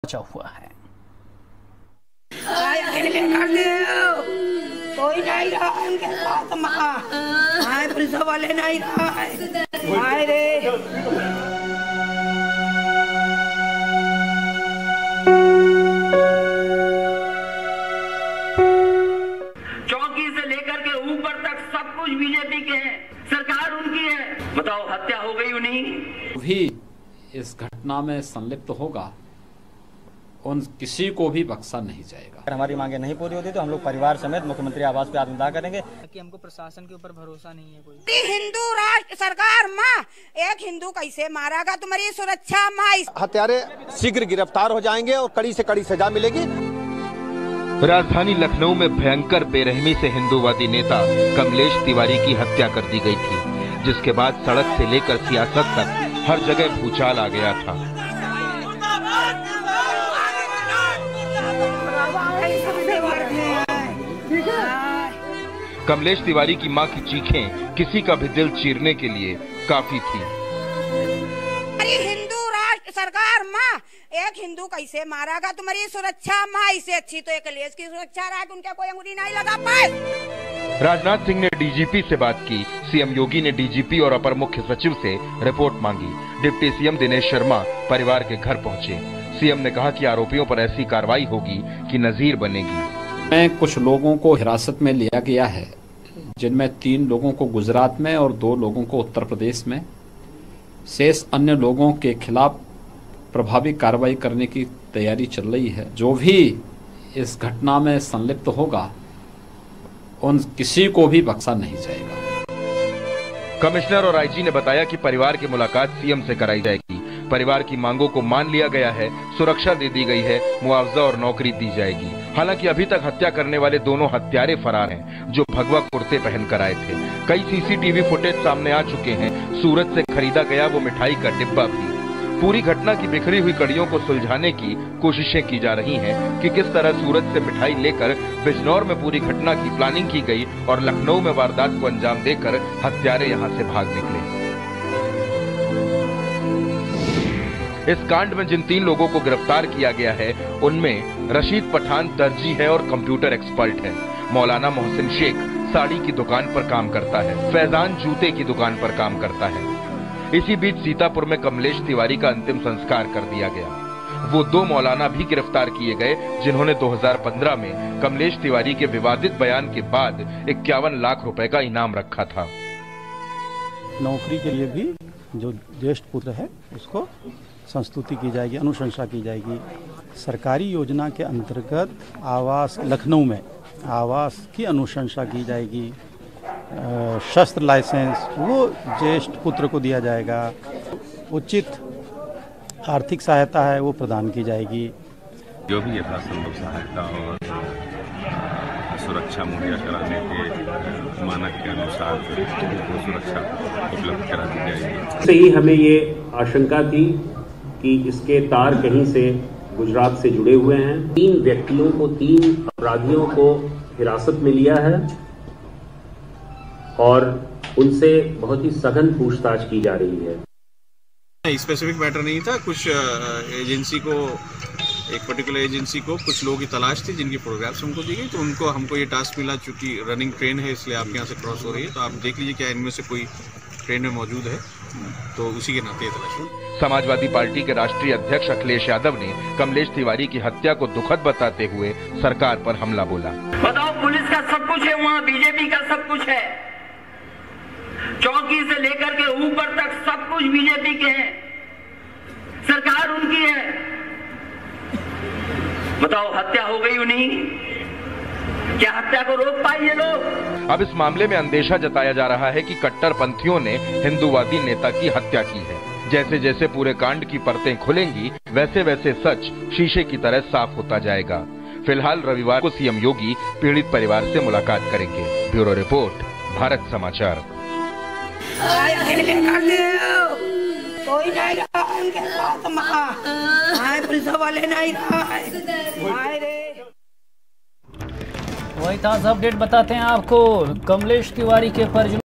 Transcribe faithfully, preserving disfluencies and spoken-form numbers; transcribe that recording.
मचा हुआ है। कोई नहीं रहा उनके साथ, माँ पुलिस वाले नहीं रहा रे। चौकी से लेकर के ऊपर तक सब कुछ बीजेपी के हैं, सरकार उनकी है। बताओ हत्या हो गई उन्हीं भी इस घटना में संलिप्त होगा उन किसी को भी बख्शा नहीं जाएगा। अगर हमारी मांगे नहीं पूरी होती तो हम लोग परिवार समेत मुख्यमंत्री आवास पे आत्मदाह करेंगे। कि हमको प्रशासन के ऊपर भरोसा नहीं है कोई। हिंदू राष्ट्र सरकार माँ, एक हिंदू कैसे मारेगा, तुम्हारी सुरक्षा माँ। हत्यारे शीघ्र गिरफ्तार हो जाएंगे और कड़ी से कड़ी सजा मिलेगी। राजधानी लखनऊ में भयंकर बेरहमी से हिंदूवादी नेता कमलेश तिवारी की हत्या कर दी गई थी, जिसके बाद सड़क से लेकर सियासत तक हर जगह भूचाल आ गया था। कमलेश तिवारी की मां की चीखें किसी का भी दिल चीरने के लिए काफी थी। अरे हिंदू राष्ट्र सरकार माँ, एक हिंदू कैसे मारेगा, तुम्हारी सुरक्षा माँ। इससे अच्छी तो एक कलेश की सुरक्षा रहा कि उनके कोई अंगुली नहीं लगा पाए। राजनाथ सिंह ने डीजीपी से बात की, सीएम योगी ने डीजीपी और अपर मुख्य सचिव से रिपोर्ट मांगी। डिप्टी सीएम दिनेश शर्मा परिवार के घर पहुंचे। सीएम ने कहा कि आरोपियों पर ऐसी कार्रवाई होगी कि नजीर बनेगी। में कुछ लोगों को हिरासत में लिया गया है, जिनमें तीन लोगों को गुजरात में और दो लोगों को उत्तर प्रदेश में। शेष अन्य लोगों के खिलाफ प्रभावी कार्रवाई करने की तैयारी चल रही है। जो भी इस घटना में संलिप्त होगा उन किसी को भी बख्शा नहीं जाएगा। कमिश्नर और आईजी ने बताया कि परिवार की मुलाकात सीएम से कराई जाएगी। परिवार की मांगों को मान लिया गया है, सुरक्षा दे दी गई है, मुआवजा और नौकरी दी जाएगी। हालांकि अभी तक हत्या करने वाले दोनों हत्यारे फरार हैं, जो भगवा कुर्ते पहनकर आए थे। कई सीसीटीवी फुटेज सामने आ चुके हैं। सूरत से खरीदा गया वो मिठाई का डिब्बा भी। पूरी घटना की बिखरी हुई कड़ियों को सुलझाने की कोशिशें की जा रही हैं कि किस तरह सूरत से मिठाई लेकर बिजनौर में पूरी घटना की प्लानिंग की गई और लखनऊ में वारदात को अंजाम देकर हत्यारे यहां से भाग निकले। इस कांड में जिन तीन लोगों को गिरफ्तार किया गया है उनमें रशीद पठान दर्जी है और कंप्यूटर एक्सपर्ट है। मौलाना मोहसिन शेख साड़ी की दुकान पर काम करता है। फैजान जूते की दुकान पर काम करता है। इसी बीच सीतापुर में कमलेश तिवारी का अंतिम संस्कार कर दिया गया। वो दो मौलाना भी गिरफ्तार किए गए, जिन्होंने दो हज़ार पंद्रह में कमलेश तिवारी के विवादित बयान के बाद इक्यावन लाख रुपए का इनाम रखा था। नौकरी के लिए भी जो ज्येष्ठ पुत्र है उसको संस्तुति की जाएगी, अनुशंसा की जाएगी। सरकारी योजना के अंतर्गत आवास लखनऊ में आवास की अनुशंसा की जाएगी। शस्त्र लाइसेंस वो ज्येष्ठ पुत्र को दिया जाएगा। उचित आर्थिक सहायता है वो प्रदान की जाएगी। जो भी यथासंभव सहायता और सुरक्षा मुहैया कराने के मानक के अनुसार वो सुरक्षा उपलब्ध करा दी जाएगी। से ही हमें ये आशंका थी कि इसके तार कहीं से गुजरात से जुड़े हुए हैं। तीन व्यक्तियों को, तीन अपराधियों को हिरासत में लिया है और उनसे बहुत ही सघन पूछताछ की जा रही है। स्पेसिफिक मैटर नहीं था, कुछ एजेंसी को, एक पर्टिकुलर एजेंसी को कुछ लोगों की तलाश थी जिनकी फोटोग्राफ्स हमको दी गई, तो उनको हमको ये टास्क मिला। चूंकि रनिंग ट्रेन है इसलिए आपके यहाँ से क्रॉस हो रही है, तो आप देख लीजिए क्या इनमें से कोई ट्रेन में मौजूद है, तो उसी के नाते तलाश। समाजवादी पार्टी के राष्ट्रीय अध्यक्ष अखिलेश यादव ने कमलेश तिवारी की हत्या को दुखद बताते हुए सरकार पर हमला बोला। बताओ पुलिस का सब कुछ है, वहाँ बीजेपी का सब कुछ है। चौकी से लेकर के ऊपर तक सब कुछ बीजेपी के हैं, सरकार उनकी है। बताओ हत्या हो गई उन्हीं, क्या हत्या को रोक पाए ये लोग? अब इस मामले में अंदेशा जताया जा रहा है कि कट्टरपंथियों ने हिंदूवादी नेता की हत्या की है। जैसे जैसे पूरे कांड की परतें खुलेंगी वैसे वैसे सच शीशे की तरह साफ होता जाएगा। फिलहाल रविवार को सीएम योगी पीड़ित परिवार से मुलाकात करेंगे। ब्यूरो रिपोर्ट, भारत समाचार। कोई नहीं रहा उनके साथ, माँ पुलिस वाले नहीं रहा रे। वही ताज़ा अपडेट बताते हैं आपको। कमलेश तिवारी के परिजनों